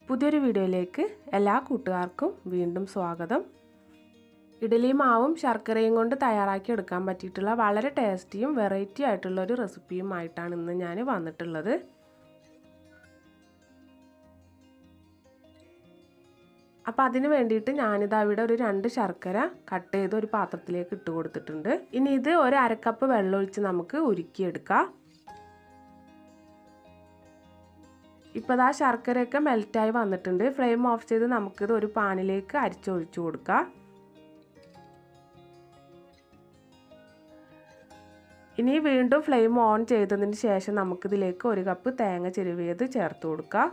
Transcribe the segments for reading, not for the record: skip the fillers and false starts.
പുതിയൊരു വീഡിയോയിലേക്ക് എല്ലാ കൂട്ടുകാർക്കും വീണ്ടും സ്വാഗതം. ഇഡ്ഡലി മാവും ശർക്കരയും കൊണ്ട് തയ്യാറാക്കി എടുക്കാൻ പറ്റിയിട്ടുള്ള വളരെ ടേസ്റ്റിയും വെറൈറ്റി ആയിട്ടുള്ള ഒരു റെസിപ്പിയുമായിട്ടാണ് ഇന്ന് ഞാൻ വന്നിട്ടുള്ളത്. അപ്പോൾ അതിന് വേണ്ടിയിട്ട് ഞാനിതാ ഇവിടെ ഒരു 2 ശർക്കര കട്ട് ചെയ്ത് ഒരു പാത്രത്തിലേക്ക് ഇട്ട് കൊടുത്തിട്ടുണ്ട്. ഇനി ഇത് ഒരു 1/2 കപ്പ് വെള്ളം ഒഴിച്ച് നമുക്ക് ഉരുക്കിയെടുക്കാം. ഇപ്പോൾ ആ ശർക്കരയൊക്കെ മെൽറ്റായി വന്നിട്ടുണ്ട്. ഫ്ലെയിം ഓഫ് ചെയ്ത് നമുക്കിത് ഒരു പാനിലേക്ക് അരിച്ചൊഴിച്ചു കൊടുക്കാം. ഇനി വീണ്ടും ഫ്ലെയിം ഓൺ ചെയ്തതിന് ശേഷം നമുക്കിതിലേക്ക് 1 കപ്പ് തേങ്ങ ചിരവിയത് ചേർത്ത് കൊടുക്കാം.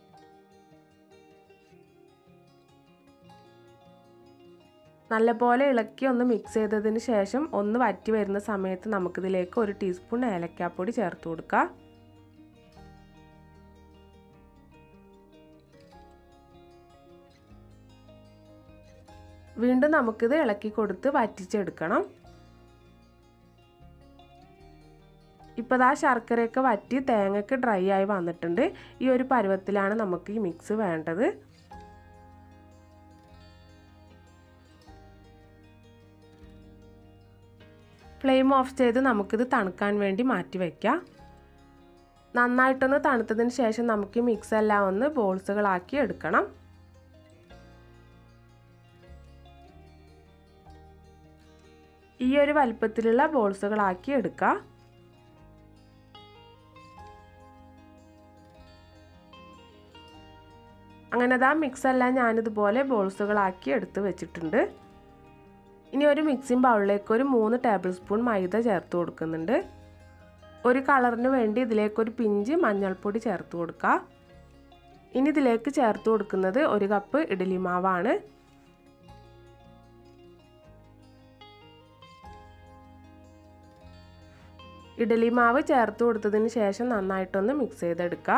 നല്ലപോലെ ഇളക്കി ഒന്ന് മിക്സ് ചെയ്തതിന് ശേഷം ഒന്ന് വറ്റി വരുന്ന സമയത്ത് നമുക്കിതിലേക്ക് 1 ടീസ്പൂൺ ഏലക്കാപ്പൊടി ചേർത്ത് കൊടുക്കാം. വീണ്ടും നമുക്കിത് ഇളക്കി കൊടുത്ത് വറ്റിച്ചെടുക്കണം. ഇപ്പോൾ ആ ശർക്കരയൊക്കെ വറ്റി തേങ്ങയൊക്കെ ഡ്രൈ ആയി വന്നിട്ടുണ്ട്. ഈ ഒരു പരുവത്തിലാണ് നമുക്ക് ഈ മിക്സ് വേണ്ടത്. ഫ്ലെയിം ഓഫ് ചെയ്ത് നമുക്കിത് തണുക്കാൻ വേണ്ടി മാറ്റി വയ്ക്കാം. നന്നായിട്ടൊന്ന് തണുത്തതിന് ശേഷം നമുക്ക് ഈ മിക്സ് എല്ലാം ഒന്ന് ബോൾസുകളാക്കി എടുക്കണം. ഈ ഒരു വലുപ്പത്തിലുള്ള ബോൾസുകളാക്കി എടുക്കാം. അങ്ങനെ മിക്സ് എല്ലാം ഞാനിതുപോലെ ബോൾസുകളാക്കി എടുത്ത് വെച്ചിട്ടുണ്ട്. ഇനി ഒരു മിക്സിംഗ് ബൗളിലേക്ക് ഒരു 3 ടേബിൾ സ്പൂൺ മൈദ ചേർത്ത് കൊടുക്കുന്നുണ്ട്. ഒരു കളറിന് വേണ്ടി ഇതിലേക്ക് ഒരു പിഞ്ച് മഞ്ഞൾപ്പൊടി ചേർത്ത് കൊടുക്കാം. ഇനി ഇതിലേക്ക് ചേർത്ത് കൊടുക്കുന്നത് 1 കപ്പ് ഇഡ്ഡലി മാവാണ്. ഇഡ്ഡലി മാവ് ചേർത്ത് കൊടുത്തതിന് ശേഷം നന്നായിട്ടൊന്ന് മിക്സ് ചെയ്തെടുക്കുക.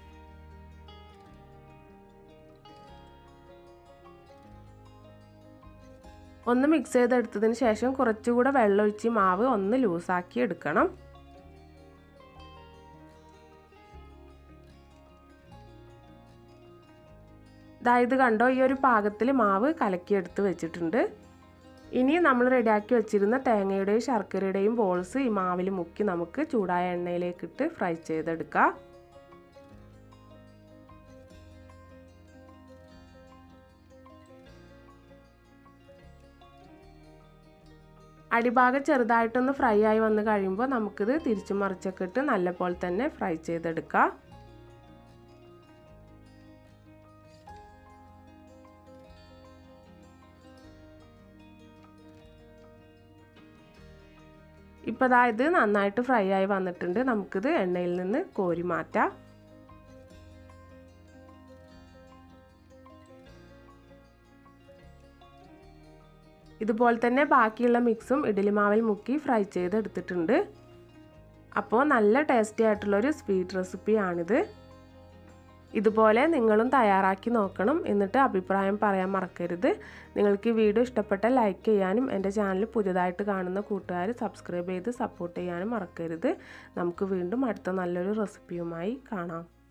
ഒന്ന് മിക്സ് ചെയ്തെടുത്തതിന് ശേഷം കുറച്ചുകൂടെ വെള്ളമൊഴിച്ച് മാവ് ഒന്ന് ലൂസാക്കി എടുക്കണം. ഇത് കണ്ടോ, ഈ ഒരു പാകത്തിൽ മാവ് കലക്കിയെടുത്ത് വെച്ചിട്ടുണ്ട്. ഇനി നമ്മൾ റെഡിയാക്കി വെച്ചിരുന്ന തേങ്ങയുടെയും ശർക്കരയുടെയും ബോൾസ് ഈ മാവിൽ മുക്കി നമുക്ക് ചൂടായ എണ്ണയിലേക്കിട്ട് ഫ്രൈ ചെയ്തെടുക്കാം. അടിഭാഗം ചെറുതായിട്ടൊന്ന് ഫ്രൈ ആയി വന്ന് കഴിയുമ്പോൾ നമുക്കിത് തിരിച്ചു മറിച്ചൊക്കെ ഇട്ട് നല്ലപോലെ തന്നെ ഫ്രൈ ചെയ്തെടുക്കാം. ഇപ്പോൾ ഇത് നന്നായിട്ട് ഫ്രൈ ആയി വന്നിട്ടുണ്ട്. നമുക്കിത് എണ്ണയിൽ നിന്ന് കോരി മാറ്റാം. ഇതുപോലെ തന്നെ ബാക്കിയുള്ള മിക്സും ഇഡ്ഡലി മാവിൽ മുക്കി ഫ്രൈ ചെയ്തെടുത്തിട്ടുണ്ട്. അപ്പോൾ നല്ല ടേസ്റ്റി ആയിട്ടുള്ളൊരു സ്വീറ്റ് റെസിപ്പിയാണിത്. ഇതുപോലെ നിങ്ങളും തയ്യാറാക്കി നോക്കണം. എന്നിട്ട് അഭിപ്രായം പറയാൻ മറക്കരുത്. നിങ്ങൾക്ക് ഈ വീഡിയോ ഇഷ്ടപ്പെട്ടാൽ ലൈക്ക് ചെയ്യാനും എൻ്റെ ചാനൽ പുതിയതായിട്ട് കാണുന്ന കൂട്ടുകാർ സബ്സ്ക്രൈബ് ചെയ്ത് സപ്പോർട്ട് ചെയ്യാനും മറക്കരുത്. നമുക്ക് വീണ്ടും അടുത്ത നല്ലൊരു റെസിപ്പിയുമായി കാണാം.